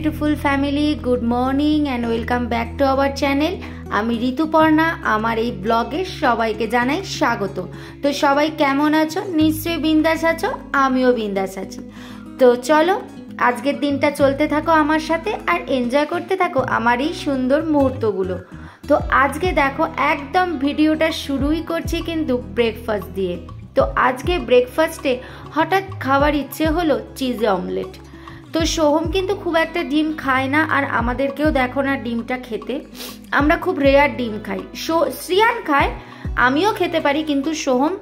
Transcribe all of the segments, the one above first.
Beautiful family, good morning and welcome back to our channel. আমি ঋতুপর্ণা। আমার এই ব্লগে সবাইকে জানাই স্বাগত। তো সবাই কেমন আছো? নিশ্চয়ই বিন্দাস আছো, আমিও বিন্দাস আছি। তো চলো আজকের দিনটা চলতে থাকো আমার সাথে আর এনজয় করতে থাকো আমার এই সুন্দর মুহূর্তগুলো। তো আজকে দেখো একদম ভিডিওটা শুরুই করছি কিন্তু ব্রেকফাস্ট দিয়ে। তো আজকে ব্রেকফাস্টে হঠাৎ খাওয়ার ইচ্ছে হলো চিজ অমলেট। তো সোহম কিন্তু খুব একটা ডিম খায় না, আর আমাদেরকেও দেখো না ডিমটা খেতে, আমরা খুব রেয়ার ডিম খাই। শ্রিয়ান খায়, আমিও খেতে পারি, কিন্তু সোহম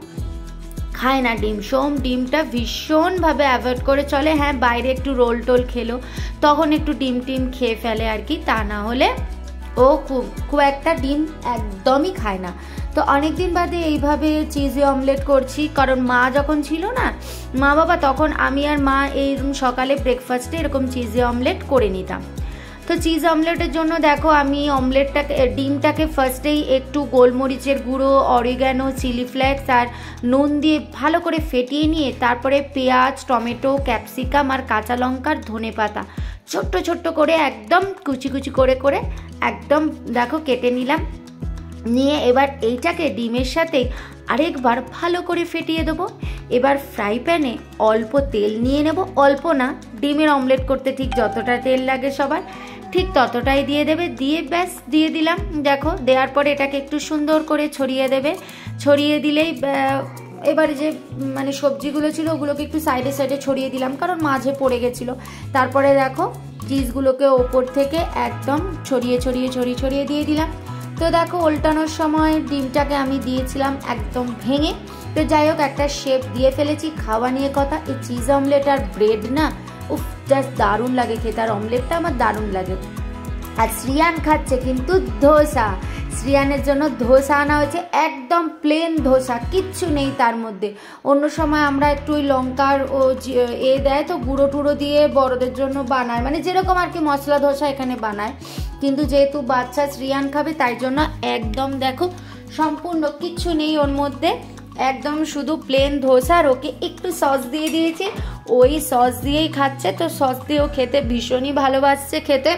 খায় না ডিম। সোহম ডিমটা ভীষণভাবে অ্যাভয়েড করে চলে। হ্যাঁ, বাইরে একটু রোল টোল খেলো তখন একটু ডিম টিম খেয়ে ফেলে আর কি, তা না হলে ও খুব একটা ডিম একদমই খায় না। তো অনেকদিন বাদে এইভাবে চিজি অমলেট করছি, কারণ মা যখন ছিল না মা বাবা, তখন আমি আর মা এই সকালে ব্রেকফাস্টে এরকম চিজি অমলেট করে নিতাম। তো চিজ অমলেটের জন্য দেখো আমি ডিমটাকে ফার্স্টেই একটু গোলমরিচের গুঁড়ো, অরিগ্যানো, চিলি ফ্লেক্স আর নুন দিয়ে ভালো করে ফেটিয়ে নিয়ে তারপরে পেঁয়াজ, টমেটো, ক্যাপসিকাম আর কাঁচা লঙ্কার ধনে পাতা ছোট্ট ছোট্ট করে একদম কুচি কুচি করে করে একদম দেখো কেটে নিলাম। নিয়ে এবার এইটাকে ডিমের সাথে আরেকবার ভালো করে ফেটিয়ে দেবো। এবার ফ্রাই প্যানে অল্প তেল নিয়ে নেব, অল্প না, ডিমের অমলেট করতে ঠিক যতটা তেল লাগে সবার ঠিক ততটাই দিয়ে দেবে। দিয়ে ব্যাস দিয়ে দিলাম। দেখো দেওয়ার পরে এটাকে একটু সুন্দর করে ছড়িয়ে দেবে। ছড়িয়ে দিলেই এবারে যে মানে সবজিগুলো ছিল ওগুলোকে একটু সাইডে সাইডে ছড়িয়ে দিলাম, কারণ মাঝে পড়ে গেছিলো। তারপরে দেখো চিজগুলোকে ওপর থেকে একদম ছড়িয়ে ছড়িয়ে দিয়ে দিলাম। তো দেখো ওল্টানোর সময় ডিমটাকে আমি দিয়েছিলাম একদম ভেঙে। তো যাই হোক একটা শেপ দিয়ে ফেলেছি। খাওয়া নিয়ে কথা, এই চিজ অমলেট আর ব্রেড না, উফ জাস্ট দারুণ লাগে খেতে, আর অমলেটটা আমার দারুণ লাগে। আর শ্রিয়ান খাচ্ছে কিন্তু ধোসা, শ্রিয়ানের জন্য ধোসা আনা হয়েছে, একদম প্লেন ধোসা, কিচ্ছু নেই তার মধ্যে। অন্য সময় আমরা একটু ওই লঙ্কার ও দেয় তো গুঁড়ো টুড়ো দিয়ে বড়দের জন্য বানায়, মানে যেরকম আর কি মশলা ধোসা এখানে বানায়, কিন্তু যেহেতু বাচ্চা শ্রিয়ান খাবে তাই জন্য একদম দেখো সম্পূর্ণ কিচ্ছু নেই ওর মধ্যে, একদম শুধু প্লেন ধোসা। আর ওকে একটু সস দিয়ে দিয়েছি, ওই সস দিয়েই খাচ্ছে। তো সস দিয়েও খেতে ভীষণই ভালোবাসছে খেতে।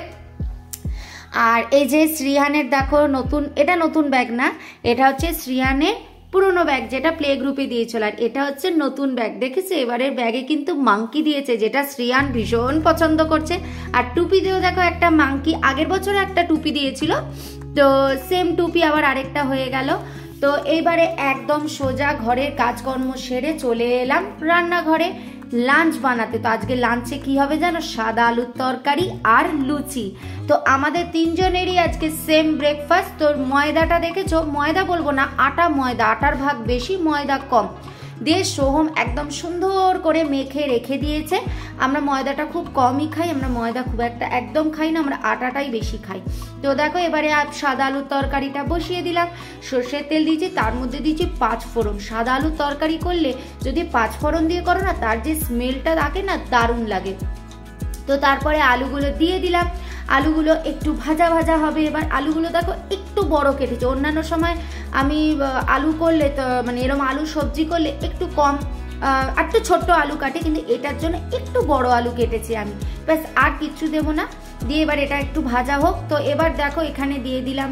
আর এই যে শ্রিয়ানের দেখো নতুন, এটা নতুন ব্যাগ না, এটা হচ্ছে শ্রিয়ানের পুরনো ব্যাগ যেটা প্লে গ্রুপে দিয়েছিল, আর এটা হচ্ছে নতুন ব্যাগ। দেখেছি এবারের ব্যাগে কিন্তু মাংকি দিয়েছে, যেটা শ্রিয়ান ভীষণ পছন্দ করছে। আর টুপি দিয়েও দেখো একটা মাংকি, আগের বছর একটা টুপি দিয়েছিল, তো সেম টুপি আবার আরেকটা হয়ে গেল। তো এইবারে একদম সোজা ঘরের কাজকর্ম সেরে চলে এলাম রান্নাঘরে লাঞ্চ বানাতে। তো আজকে লাঞ্চে কি হবে জানো? সাদা আলুর তরকারি আর লুচি। তো আমাদের তিনজনেরই আজকে সেম ব্রেকফাস্ট। তো ময়দাটা দেখেছো, ময়দা বলবো না, আটা ময়দা, আটার ভাগ বেশি ময়দা কম দিয়ে সোহম একদম সুন্দর করে মেখে রেখে দিয়েছে। আমরা ময়দাটা খুব কমই খাই, আমরা ময়দা খুব একটা একদম খাই না, আমরা আটাটাই বেশি খাই। তো দেখো এবারে সাদা আলুর তরকারিটা বসিয়ে দিলাম, সর্ষের তেল দিয়েছি, তার মধ্যে দিয়েছি 5 ফোড়ন। সাদা আলুর তরকারি করলে যদি 5 ফোড়ন দিয়ে করো না, তার যে স্মেলটা থাকে না দারুণ লাগে। তো তারপরে আলুগুলো দিয়ে দিলাম, আলুগুলো একটু ভাজা ভাজা হবে। এবার আলুগুলো দেখো একটু বড় কেটেছে, অন্যান্য সময় আমি আলু করলে তো মানে এরকম আলু সবজি করলে একটু কম একটু ছোট্ট আলু কাটে, কিন্তু এটার জন্য একটু বড় আলু কেটেছি আমি, ব্যাস আর কিচ্ছু দেবো না। দিয়ে এবার এটা একটু ভাজা হোক। তো এবার দেখো এখানে দিয়ে দিলাম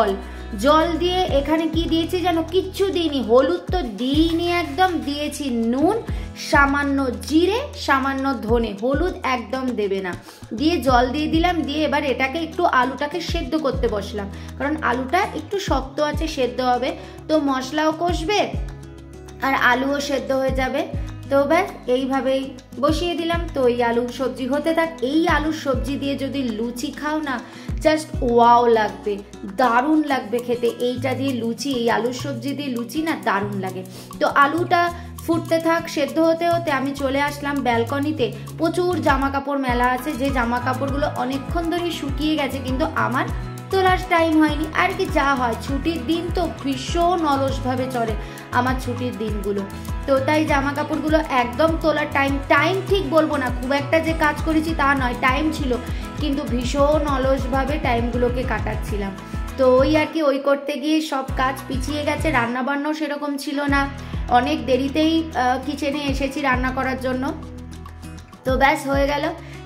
জল দিয়ে এখানে কি দিয়েছি জানো? কিচ্ছু দিইনি, হলুদ তো দিইনি, একদম দিয়েছি নুন, সামান্য জিরে, সামান্য ধনে, হলুদ একদম দেবে না। দিয়ে জল দিয়ে দিলাম, দিয়ে এবার এটাকে একটু আলুটাকে সেদ্ধ করতে বসলাম, কারণ আলুটা একটু শক্ত আছে, সেদ্ধ হবে। তো মশলাও কষবে আর আলুও সেদ্ধ হয়ে যাবে। তো ব্যাস এইভাবেই বসিয়ে দিলাম। তো এই আলুর সবজি হতে থাক। এই আলুর সবজি দিয়ে যদি লুচি খাও না, জাস্ট ওয়াও লাগবে, দারুণ লাগবে খেতে। এইটা দিয়ে লুচি, এই আলুর সবজি দিয়ে লুচি না দারুণ লাগে। তো আলুটা ফুটতে থাক, সেদ্ধ হতে হতে আমি চলে আসলাম ব্যালকনিতে। প্রচুর জামা কাপড় মেলা আছে, যে জামা কাপড়গুলো অনেকক্ষণ ধরে শুকিয়ে গেছে, কিন্তু আমার তোলার টাইম হয়নি আর কি। যা হয়, ছুটির দিন তো ভীষণ অলসভাবে চলে আমার ছুটির দিনগুলো, তো তাই জামা কাপড়গুলো একদম তোলার টাইম ঠিক বলবো না, খুব একটা যে কাজ করেছি তা নয়, টাইম ছিল, কিন্তু ভীষণ অলসভাবে টাইমগুলোকে কাটাচ্ছিলাম। তো ওই আর কি, ওই করতে গিয়ে সব কাজ পিছিয়ে গেছে। রান্না বান্নাও সেরকম ছিল না, অনেক দেরিতেই কিচেনে এসেছি রান্না করার জন্য। তো ব্যাস হয়ে গেল।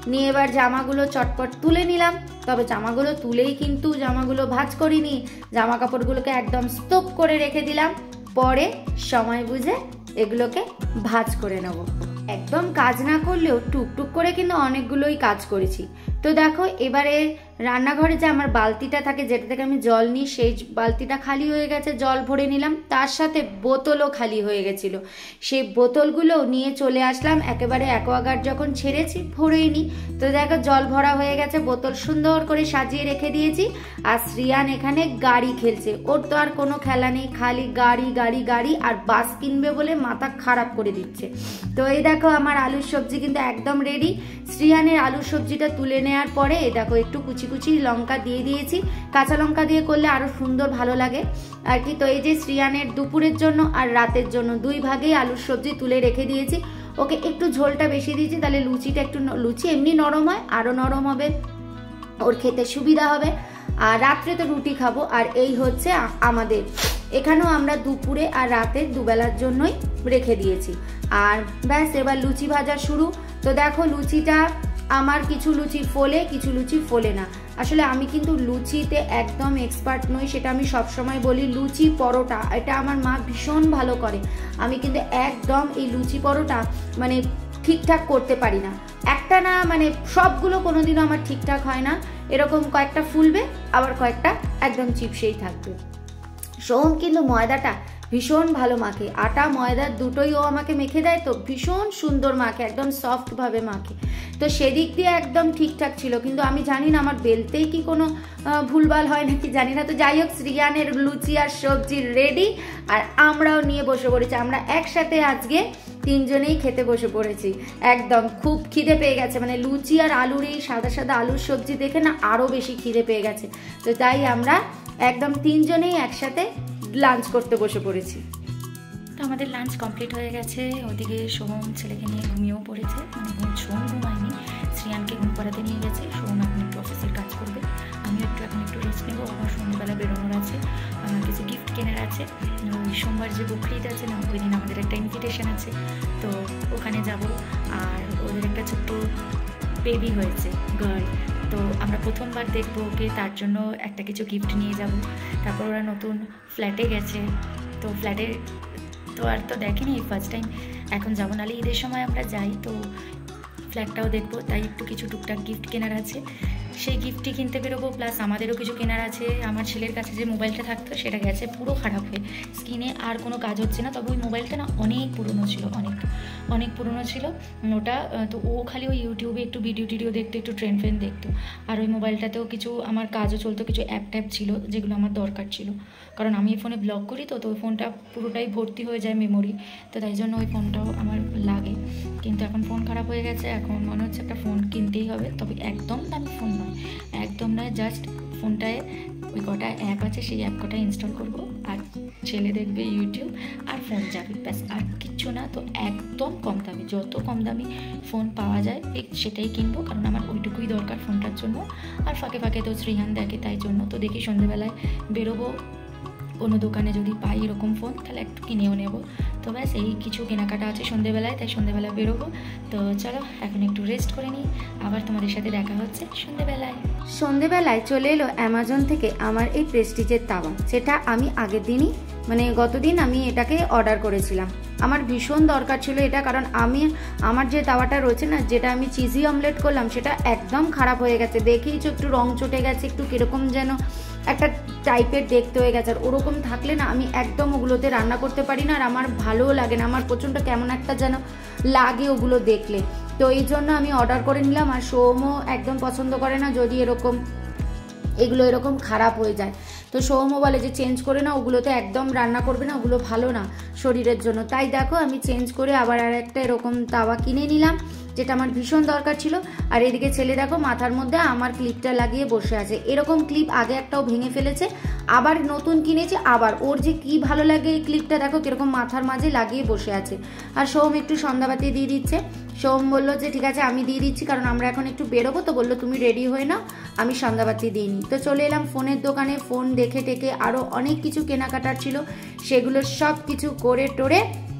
নিয়ে এবার জামাগুলো চটপট তুলে নিলাম। তবে জামাগুলো তুলেই কিন্তু জামাগুলো ভাঁজ করিনি, জামা কাপড়গুলোকে একদম স্তূপ করে রেখে দিলাম, পরে সময় বুঝে এগুলোকে ভাঁজ করে নেব। একদম কাজ না করলেও টুকটুক করে কিন্তু অনেকগুলোই কাজ করেছি। তো দেখো এবারে রান্নাঘরে যে আমার বালতিটা থাকে, যেটা থেকে আমি জল নিই, সেই বালতিটা খালি হয়ে গেছে, জল ভরে নিলাম। তার সাথে বোতলও খালি হয়ে গেছিলো, সেই বোতলগুলো নিয়ে চলে আসলাম। একেবারে অ্যাকোয়াগার্ড যখন ছেড়েছি ভরেই নিই। তো দেখো জল ভরা হয়ে গেছে, বোতল সুন্দর করে সাজিয়ে রেখে দিয়েছি। আর শ্রিয়ান এখানে গাড়ি খেলছে, ওর তো আর কোনো খেলা নেই, খালি গাড়ি গাড়ি গাড়ি, আর বাস কিনবে বলে মাথা খারাপ করে দিচ্ছে। তো এই দেখো আমার আলুর সবজি কিন্তু একদম রেডি। শ্রিয়ানের আলুর সবজিটা তুলে নেওয়ার পরে এই দেখো একটু কুচি কুচি লঙ্কা দিয়ে দিয়েছি, কাঁচা লঙ্কা দিয়ে করলে আরো সুন্দর ভালো লাগে আর কি। তো এই যে শ্রিয়ানের দুপুরের জন্য আর রাতের জন্য দুই ভাগেই আলুর সবজি তুলে রেখে দিয়েছি। ওকে একটু ঝোলটা বেশি দিয়েছি, তাহলে লুচিটা একটু, লুচি এমনি নরম হয়, আরো নরম হবে, ওর খেতে সুবিধা হবে। আর রাত্রে তো রুটি খাবো। আর এই হচ্ছে আমাদের এখানেও আমরা দুপুরে আর রাতে দুবেলার জন্যই রেখে দিয়েছি। আর ব্যাস এবার লুচি ভাজা শুরু। তো দেখো লুচিটা আমার কিছু লুচি ফোলে, কিছু লুচি ফোলে না। আসলে আমি কিন্তু লুচিতে একদম এক্সপার্ট নই, সেটা আমি সবসময় বলি। লুচি পরোটা এটা আমার মা ভীষণ ভালো করে, আমি কিন্তু একদম এই লুচি পরোটা মানে ঠিকঠাক করতে পারি না। একটা না মানে সবগুলো কোনোদিনও আমার ঠিকঠাক হয় না, এরকম কয়েকটা ফুলবে আবার কয়েকটা একদম চিপসেই থাকবে। সোম কিন্তু ময়দাটা ভীষণ ভালো মাখে, আটা ময়দা দুটোই ও আমাকে মেখে দেয়, তো ভীষণ সুন্দর মাখে, একদম সফটভাবে মাখে। তো সেদিক দিয়ে একদম ঠিকঠাক ছিল, কিন্তু আমি জানি না আমার বেলতেই কি কোনো ভুলভাল হয় নাকি জানি না। তো যাই হোক, শ্রিয়ানের লুচি আর সবজি রেডি, আর আমরাও নিয়ে বসে পড়েছি। আমরা একসাথে আজকে তিনজনেই খেতে বসে পড়েছি। একদম খুব খিদে পেয়ে গেছে, মানে লুচি আর আলুর এই সাদা সাদা আলুর সবজি দেখে না আরও বেশি খিদে পেয়ে গেছে। তো তাই আমরা একদম তিনজনেই একসাথে লাঞ্চ করতে বসে পড়েছি। তো আমাদের লাঞ্চ কমপ্লিট হয়ে গেছে। ওদিকে সোহম ছেলেকে নিয়ে ঘুমিয়েও পড়েছে, মানে সোহম ঘুমায়নি, শ্রিয়ানকে ঘুম পাড়াতে নিয়ে গেছে। সোহম এখন একটু অফিসের কাজ করবে, আমিও এখন একটু রেস্ট নেবো। আমার সন্ধ্যেবেলা বেরোনোর আছে, কিছু গিফট কেনার আছে। ওই সোমবার যে বকরিদ আছে না, ওই দিন আমাদের একটা ইনভিটেশন আছে, তো ওখানে যাব। আর ওদের একটা ছোট্ট বেবি হয়েছে, গার্ল, তো আমরা প্রথমবার দেখবো ওকে, তার জন্য একটা কিছু গিফট নিয়ে যাব। তারপর ওরা নতুন ফ্ল্যাটে গেছে, তো ফ্ল্যাটে তো আর তো দেখেনি, ফার্স্ট টাইম এখন যাবো, নাহলে ঈদের সময় আমরা যাই, তো ফ্ল্যাটটাও দেখবো, তাই একটু কিছু টুকটাক গিফট কেনার আছে, সেই গিফটই কিনতে বেরোবো। প্লাস আমাদেরও কিছু কেনার আছে। আমার ছেলের কাছে যে মোবাইলটা থাকতো সেটা গেছে পুরো খারাপ হয়ে, স্ক্রিনে আর কোনো কাজ হচ্ছে না। তবে ওই মোবাইলটা না অনেক পুরনো ছিল, অনেক পুরনো ছিল ওটা। তো ও খালি ওই ইউটিউবে একটু ভিডিও টিডিও দেখতো, একটু ট্রেন্ড ফ্রেন্ড দেখতো। আর ওই মোবাইলটাতেও কিছু আমার কাজও চলতো, কিছু অ্যাপ ট্যাপ ছিল যেগুলো আমার দরকার ছিল, কারণ আমি এই ফোনে ব্লগ করি, তো ওই ফোনটা পুরোটাই ভর্তি হয়ে যায় মেমোরি, তো তাই জন্য ওই ফোনটাও আমার লাগে। কিন্তু এখন ফোন খারাপ হয়ে গেছে, এখন মনে হচ্ছে একটা ফোন কিনতেই হবে। তবে একদম দামি ফোন নয়, একদম নয়, জাস্ট ফোনটায় ওই কটা অ্যাপ আছে, সেই অ্যাপ কটা ইনস্টল করবো, আর ছেলে দেখবে ইউটিউব, আর ফোন যাবে, ব্যাস, আর কিচ্ছু না। তো একদম কম দামি, যত কম দামি ফোন পাওয়া যায় সেটাই কিনবো, কারণ আমার ওইটুকুই দরকার ফোনটার জন্য। আর ফাঁকে ফাঁকে তো শ্রীহান দেখে, তাই জন্য। তো দেখি সন্ধ্যেবেলায় বেরোবো, কোনো দোকানে যদি পাই এরকম ফোন তাহলে একটু কিনেও নেবো। তো ব্যাস এই কিছু কেনাকাটা আছে সন্ধ্যেবেলায়, তাই সন্ধ্যেবেলায় বেরোবো। তো চলো এখন একটু রেস্ট করে নিই, আবার তোমাদের সাথে দেখা হচ্ছে সন্ধ্যেবেলায় চলে এলো অ্যামাজন থেকে আমার এই প্রেস্টিজের তাওয়া, যেটা আমি আগের দিনই মানে গতদিন আমি এটাকে অর্ডার করেছিলাম। আমার ভীষণ দরকার ছিল এটা, কারণ আমার যে তাওয়াটা রয়েছে না, যেটা আমি চিজি অমলেট করলাম, সেটা একদম খারাপ হয়ে গেছে। দেখেইছো একটু রং চটে গেছে, একটু কীরকম যেন একটা টাইপের দেখতে হয়ে গেছে। আর ওরকম থাকলে না আমি একদম ওগুলোতে রান্না করতে পারি না, আর আমার ভালোও লাগে না, আমার প্রচণ্ড কেমন একটা যেন লাগে ওগুলো দেখলে। তো এই জন্য আমি অর্ডার করে নিলাম। আর সোমও একদম পছন্দ করে না যদি এগুলো এরকম খারাপ হয়ে যায়। তো সৌম্য বলে যে চেঞ্জ করে না, ওগুলোতে একদম রান্না করবে না, ওগুলো ভালো না শরীরের জন্য। তাই দেখো আমি চেঞ্জ করে আবার আর একটা এরকম তাওয়া কিনে নিলাম, যেটা আমার ভীষণ দরকার ছিল। আর এদিকে ছেলে দেখো মাথার মধ্যে আমার ক্লিপটা লাগিয়ে বসে আছে। এরকম ক্লিপ আগে একটাও ভেঙে ফেলেছে, আবার নতুন কিনেছে, আবার ওর যে কি ভালো লাগে এই ক্লিপটা দেখো কিরকম মাথার মাঝে লাগিয়ে বসে আছে। আর সোম একটু সন্ধ্যাবাতি দিয়ে দিচ্ছে। সোম বললো যে ঠিক আছে আমি দিয়ে দিচ্ছি, কারণ আমরা এখন একটু বেরোবো। তো বললো তুমি রেডি হয়ে নাও, আমি সন্ধ্যাবাতি দিইনি। তো চলে এলাম ফোনের দোকানে, ফোন দেখে টেকে আরও অনেক কিছু কেনাকাটার ছিল, সেগুলো সব কিছু করে টোরে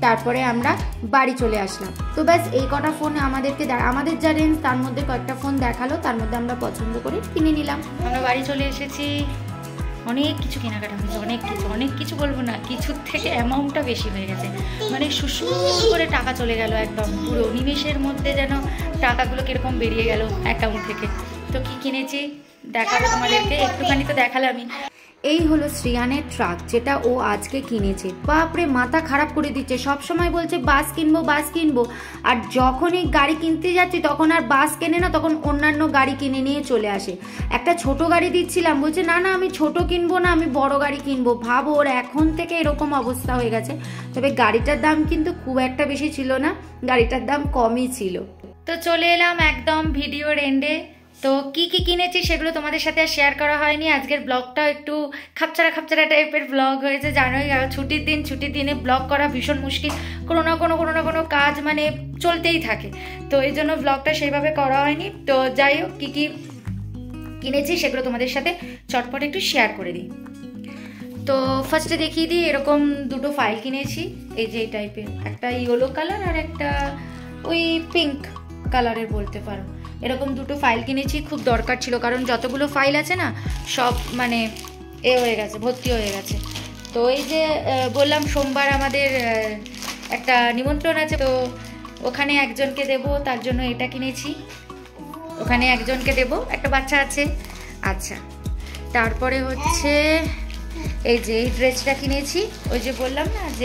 তারপরে আমরা বাড়ি চলে আসলাম। তো ব্যাস এই কটা ফোন আমাদেরকে আমাদের যা রেঞ্জ তার মধ্যে কয়েকটা ফোন দেখালো, তার মধ্যে আমরা পছন্দ করে কিনে নিলাম। আমরা বাড়ি চলে এসেছি, অনেক কিছু কেনাকাটা হয়েছে, অনেক কিছু বলবো না, কিছুর থেকে অ্যামাউন্টটা বেশি হয়ে গেছে, মানে সুসুর করে টাকা চলে গেল একদম পুরো নিমেষের মধ্যে, যেন টাকাগুলো কীরকম বেরিয়ে গেল অ্যাকাউন্ট থেকে। তো কি কিনেছি দেখাবো তোমাদেরকে, একটুখানি তো দেখালামই। এই হলো শ্রিয়ানের ট্রাক, যেটা ও আজকে কিনেছে। বাপরে মাথা খারাপ করে দিচ্ছে, সব সময় বলছে বাস কিনবো, আর যখনই গাড়ি কিনতে যাচ্ছি তখন আর বাস কেনে না, তখন অন্যান্য গাড়ি কিনে নিয়ে চলে আসে। একটা ছোট গাড়ি দিচ্ছিলাম, বলছে না আমি ছোট কিনবো না, আমি বড় গাড়ি কিনবো। ভাবো ওর এখন থেকে এরকম অবস্থা হয়ে গেছে। তবে গাড়িটার দাম কিন্তু খুব একটা বেশি ছিল না, গাড়িটার দাম কমই ছিল। তো চলে এলাম একদম ভিডিওর এন্ডে। তো কি কিনেছি সেগুলো তোমাদের সাথে শেয়ার করা হয়নি। আজকের ব্লগটা একটু খাপচারা টাইপের ব্লগ হয়েছে, জানোই ছুটির দিনে ব্লগ করা ভীষণ মুশকিল, কোনো না কোনো কাজ মানে চলতেই থাকে, তো এই জন্য ব্লগটা সেইভাবে করা হয়নি। তো যাই হোক, কি কিনেছি সেগুলো তোমাদের সাথে চটপট একটু শেয়ার করে দিই। তো ফার্স্টে দেখিয়ে দিই, এরকম দুটো ফাইল কিনেছি, এই যে এই টাইপের, একটা ইয়েলো কালার আর একটা ওই পিঙ্ক কালারের বলতে পারো। এরকম দুটো ফাইল কিনেছি, খুব দরকার ছিল, কারণ যতগুলো ফাইল আছে না সব মানে হয়ে গেছে, ভর্তি হয়ে গেছে। তো এই যে বললাম সোমবার আমাদের একটা নিমন্ত্রণ আছে, তো ওখানে একজনকে দেব, তার জন্য এটা কিনেছি। ওখানে একজনকে দেব, একটা বাচ্চা আছে। আচ্ছা, তারপরে হচ্ছে এই যে এই ড্রেসটা কিনেছি, ওই যে বললাম না যে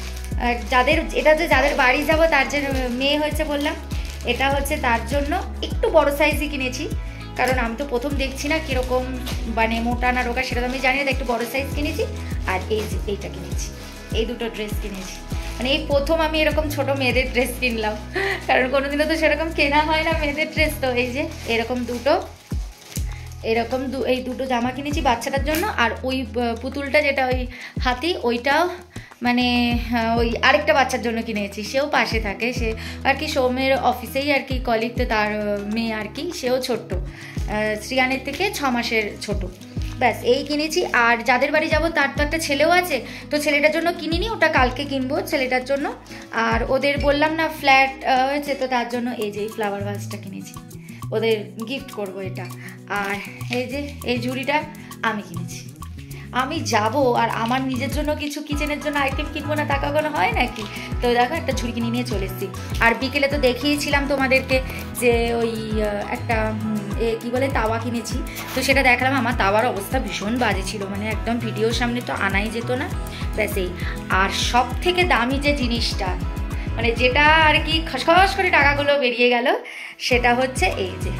যাদের বাড়ি যাব, তার যে মেয়ে হয়েছে বললাম, এটা হচ্ছে তার জন্য একটু বড় সাইজই কিনেছি, কারণ আমি তো প্রথম দেখছি না কীরকম মানে মোটা না রোগা সেটা তো আমি জানি না, একটু বড় সাইজ কিনেছি। আর এই যে এইটা কিনেছি, এই দুটো ড্রেস কিনেছি, মানে এই প্রথম আমি এরকম ছোট মেয়েদের ড্রেস কিনলাম, কারণ কোনোদিনও তো সেরকম কেনা হয় না মেয়েদের ড্রেস। তো এই যে এরকম এই দুটো জামা কিনেছি বাচ্চাটার জন্য। আর ওই পুতুলটা যেটা ওই হাতি, ওইটাও মানে ওই আরেকটা বাচ্চার জন্য কিনেছি, সেও পাশে থাকে, সে আর কি সৌমের অফিসেই আর কি কলিগ, তো তার মেয়ে আর কি, সেও ছোট্ট, শ্রিয়ানের থেকে 6 মাসের ছোট। ব্যাস এই কিনেছি। আর যাদের বাড়ি যাব তার তো একটা ছেলেও আছে, তো ছেলেটার জন্য কিনিনি, ওটা কালকে কিনবো ছেলেটার জন্য। আর ওদের বললাম না ফ্ল্যাট হয়েছে, তো তার জন্য এই যে এই ফ্লাওয়ার ভাসটা কিনেছি, ওদের গিফট করবো এটা। আর এই যে এই ঝুড়িটা আমি কিনেছি। আমি যাব আর আমার নিজের জন্য কিছু কিচেনের জন্য আইটেম কিনবো না, তা কখনো হয় নাকি? তো দেখো একটা ঝুড়ি কিনে নিয়ে চলে এসেছি। আর বিকেলে তো দেখিয়েছিলাম তোমাদেরকে যে ওই একটা কি বলে তাওয়া কিনেছি, তো সেটা দেখালাম। আমার তাওয়ার অবস্থা ভীষণ বাজে ছিল, মানে একদম ভিডিওর সামনে তো আনাই যেত না, ব্যাস এই। আর সব থেকে দামি যে জিনিসটা, মানে যেটা আর কি খসখস করে টাকাগুলো বেরিয়ে গেল, সেটা হচ্ছে এই যে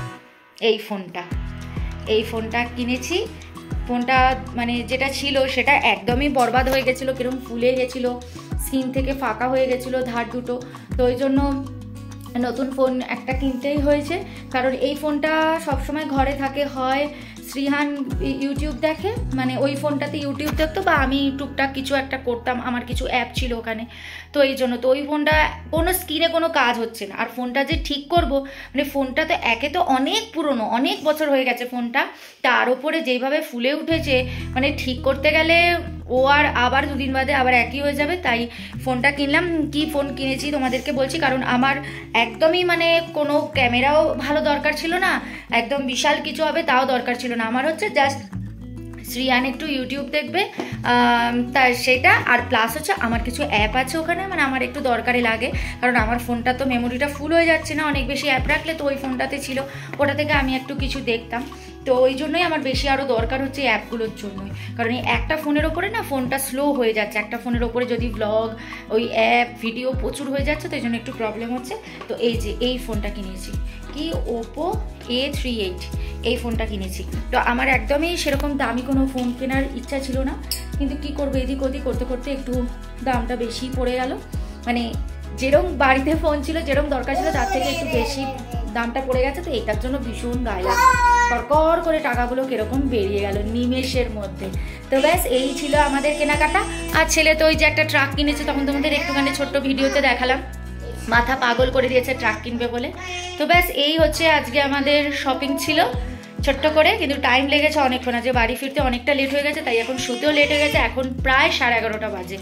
এই ফোনটা কিনেছি। ফোনটা মানে যেটা ছিল সেটা একদমই বরবাদ হয়ে গেছিলো, কিরকম ফুলে গেছিলো, স্ক্রিন থেকে ফাঁকা হয়ে গেছিলো ধার দুটো, তো ওই জন্য নতুন ফোন একটা কিনতেই হয়েছে। কারণ এই ফোনটা সবসময় ঘরে থাকে, হয় শ্রীহান ইউটিউব দেখে, মানে ওই ফোনটাতে ইউটিউব দেখতো, বা আমি টুকটাক কিছু একটা করতাম, আমার কিছু অ্যাপ ছিল ওখানে, তো এই জন্য। তো ওই ফোনটা কোনো স্ক্রিনে কোনো কাজ হচ্ছে না। আর ফোনটা যে ঠিক করব, মানে ফোনটা তো একে তো অনেক পুরনো, অনেক বছর হয়ে গেছে ফোনটা, তার উপরে যেইভাবে ফুলে উঠেছে, মানে ঠিক করতে গেলে ও আর আবার দুদিন বাদে আবার একই হয়ে যাবে। তাই ফোনটা কিনলাম। কি ফোন কিনেছি তোমাদেরকে বলছি, কারণ আমার একদমই মানে কোনো ক্যামেরাও ভালো দরকার ছিল না, একদম বিশাল কিছু হবে তাও দরকার ছিল না। আমার হচ্ছে জাস্ট শ্রিয়ান একটু ইউটিউব দেখবে, তার সেটা, আর প্লাস হচ্ছে আমার কিছু অ্যাপ আছে ওখানে, মানে আমার একটু দরকারি লাগে, কারণ আমার ফোনটা তো মেমোরিটা ফুল হয়ে যাচ্ছে না অনেক বেশি অ্যাপ রাখলে, তো ওই ফোনটাতে ছিল, ওটা থেকে আমি একটু কিছু দেখতাম, তো ওই জন্যই আমার বেশি আরও দরকার হচ্ছে এই অ্যাপগুলোর জন্যই। কারণ এই একটা ফোনের ওপরে না ফোনটা স্লো হয়ে যাচ্ছে, একটা ফোনের ওপরে যদি ব্লগ, ওই অ্যাপ, ভিডিও প্রচুর হয়ে যাচ্ছে, তো এই জন্য একটু প্রবলেম হচ্ছে। তো এই যে এই ফোনটা কিনেছি, কি ওপো A38, এই ফোনটা কিনেছি। তো আমার একদমই সেরকম দামি কোনো ফোন কেনার ইচ্ছা ছিল না, কিন্তু কি করবো, এদিক ওদিক করতে করতে একটু দামটা বেশি পড়ে গেল, মানে যেরকম বাড়িতে ফোন ছিল, যেরকম দরকার ছিল তার থেকে একটু বেশি দামটা পড়ে গেছে। তো এটার জন্য ভীষণ গায়ে লাগছে, করকর করে টাকাগুলো কিরকম বেরিয়ে গেল নিমেষের মধ্যে। তো ব্যাস এই ছিল আমাদের কেনাকাটা। আর ছেলে তো ওই যে একটা ট্রাক কিনেছে, তখন তোমাদের একটুখানি ছোট্ট ভিডিওতে দেখালাম, মাথা পাগল করে দিয়েছে ট্রাক কিনবে বলে। তো ব্যাস এই হচ্ছে আজকে আমাদের শপিং ছিল, ছোট্ট করে, কিন্তু টাইম লেগেছে অনেকক্ষণ। আজকে বাড়ি ফিরতে অনেকটা লেট হয়ে গেছে, তাই এখন শুতেও লেট হয়ে গেছে, এখন প্রায় 11:30 বাজে।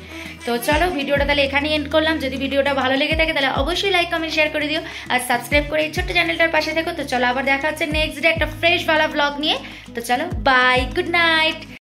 তো চলো ভিডিওটা তাহলে এখানেই এন্ড করলাম। যদি ভিডিওটা ভালো লেগে থাকে তাহলে অবশ্যই লাইক কমেন্ট শেয়ার করে দিও আর সাবস্ক্রাইব করে এই ছোট্ট চ্যানেলটার পাশে থেকো। তো চলো আবার দেখা হচ্ছে নেক্সট ডে একটা ফ্রেশ ভালো ব্লগ নিয়ে। তো চলো বাই, গুড নাইট।